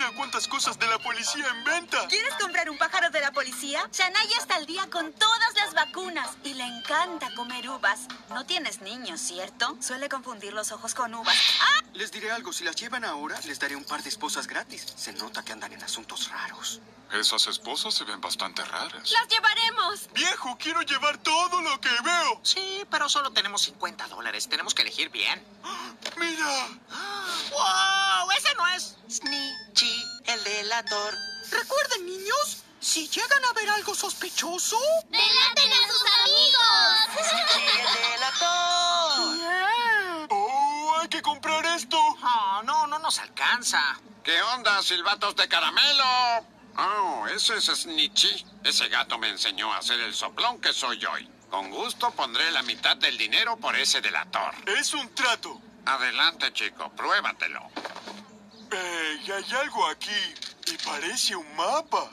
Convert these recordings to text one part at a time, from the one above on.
Mira cuántas cosas de la policía en venta. ¿Quieres comprar un pájaro de la policía? Shania está al día con todas las vacunas y le encanta comer uvas. No tienes niños, ¿cierto? Suele confundir los ojos con uvas. ¡Ah! Les diré algo, si las llevan ahora, les daré un par de esposas gratis. Se nota que andan en asuntos raros. Esas esposas se ven bastante raras. ¡Las llevaremos! Viejo, quiero llevar todo lo que veo. Sí, pero solo tenemos $50. Tenemos que elegir bien. Mira. ¡Wow! ¡Ese no es Snitchy, el delator! Recuerden, niños, si llegan a ver algo sospechoso... ¡Delaten a sus amigos! ¡Snitchy, el delator! Oh, hay que comprar esto. Oh, no nos alcanza. ¿Qué onda, silbatos de caramelo? Oh, ese es Snitchy. Ese gato me enseñó a hacer el soplón que soy hoy. Con gusto pondré la mitad del dinero por ese delator. Es un trato. Adelante, chico, pruébatelo. Y hay algo aquí. Y parece un mapa.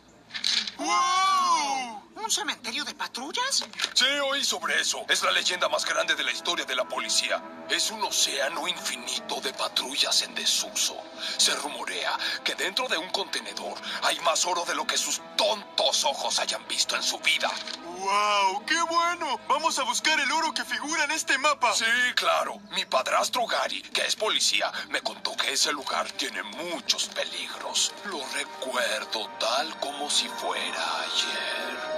¡Wow! ¿Un cementerio de patrullas? Sí, oí sobre eso. Es la leyenda más grande de la historia de la policía. Es un océano infinito de patrullas en desuso. Se rumorea que dentro de un contenedor hay más oro de lo que sus tontos ojos hayan visto en su vida. ¡Wow! ¡Qué bueno! Vamos a buscar el oro que figura en este mapa. Sí, claro. Mi padrastro Gary, que es policía, me contó que ese lugar tiene muchos peligros. Lo recuerdo tal como si fuera ayer.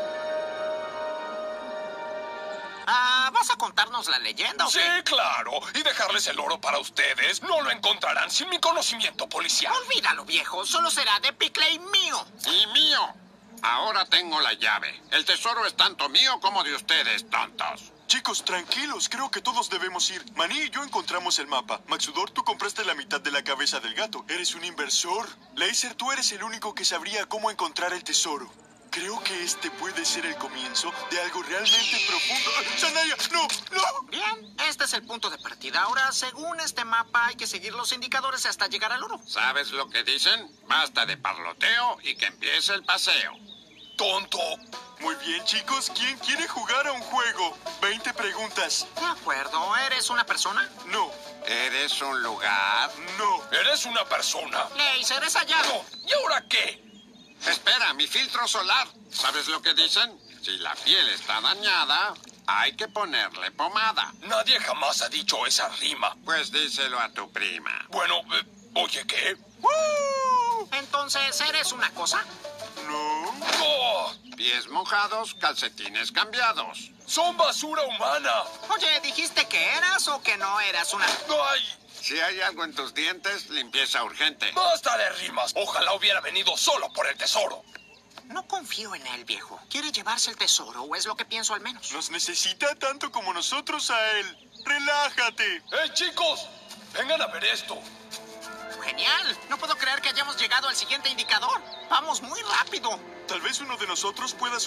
¿Vas a contarnos la leyenda o Sí, qué? claro. Y dejarles el oro para ustedes. No lo encontrarán sin mi conocimiento policial. Olvídalo, viejo. Solo será de Pickley mío. Y mío. Ahora tengo la llave. El tesoro es tanto mío como de ustedes, tontos. Chicos, tranquilos. Creo que todos debemos ir. Maní y yo encontramos el mapa. Maxudor, tú compraste la mitad de la cabeza del gato. Eres un inversor. Laser, tú eres el único que sabría cómo encontrar el tesoro. Creo que este puede ser el comienzo de algo realmente profundo. ¡Shania! ¡No! ¡No! Bien, este es el punto de partida. Ahora, según este mapa, hay que seguir los indicadores hasta llegar al oro. ¿Sabes lo que dicen? Basta de parloteo y que empiece el paseo. ¡Tonto! Muy bien, chicos. ¿Quién quiere jugar a un juego? 20 preguntas. De acuerdo. ¿Eres una persona? No. ¿Eres un lugar? No. Eres una persona. Laser, es allá. No. ¿Y ahora qué? Espera, mi filtro solar. ¿Sabes lo que dicen? Si la piel está dañada, hay que ponerle pomada. Nadie jamás ha dicho esa rima. Pues díselo a tu prima. Bueno, oye, ¿qué? Entonces, ¿eres una cosa? No. ¡Oh! Pies mojados, calcetines cambiados. ¡Son basura humana! Oye, ¿dijiste que eras o que no eras una...? ¡Ay! Si hay algo en tus dientes, limpieza urgente. ¡Basta de rimas! Ojalá hubiera venido solo por el tesoro. No confío en él, viejo. ¿Quiere llevarse el tesoro o es lo que pienso al menos? Nos necesita tanto como nosotros a él. ¡Relájate! ¡Hey, chicos! Vengan a ver esto. ¡Genial! No puedo creer que hayamos llegado al siguiente indicador. Vamos muy rápido. Tal vez uno de nosotros pueda